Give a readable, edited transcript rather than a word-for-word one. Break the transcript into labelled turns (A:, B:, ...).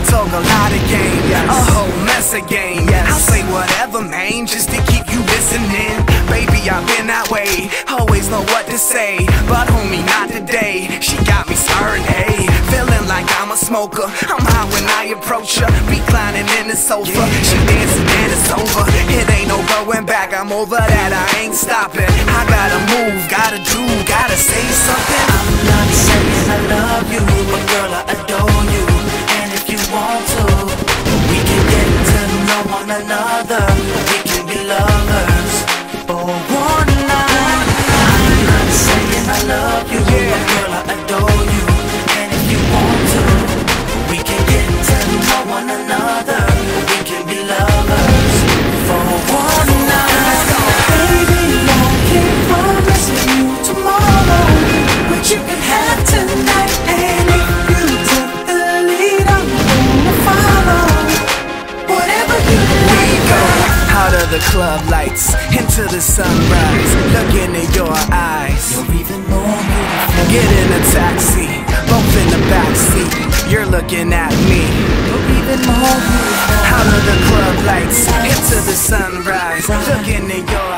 A: talk a lot of game, a whole mess of game. I'll say whatever, man, just to keep you listening. Baby, I've been that way, always know what to say, but homie, not today. She got me stirring, hey, feeling like I'm a smoker. I'm high when I approach her, reclining in the sofa. She dancing and it's over, it ain't no going back. I'm over that, I ain't stopping. I gotta move, gotta do, gotta say something.
B: I'm not saying I love you, but girl, I adore you. And if you want to, we can get to know one another. We can be lovers for one night. I'm not saying I love you, but girl, I adore you. And if you want to, we can get to know one another. We can be lovers for one night. Baby, I can't promise you tomorrow, but you can have tonight. And if you took the lead, I'm gonna follow. Whatever you like,
A: out of the club lights, into the sunrise, looking in your eyes.
B: you're even more beautiful.
A: Get in a taxi, both in the backseat. You're looking at me.
B: You're even more beautiful.
A: Out of the club lights, into the sunrise, looking in your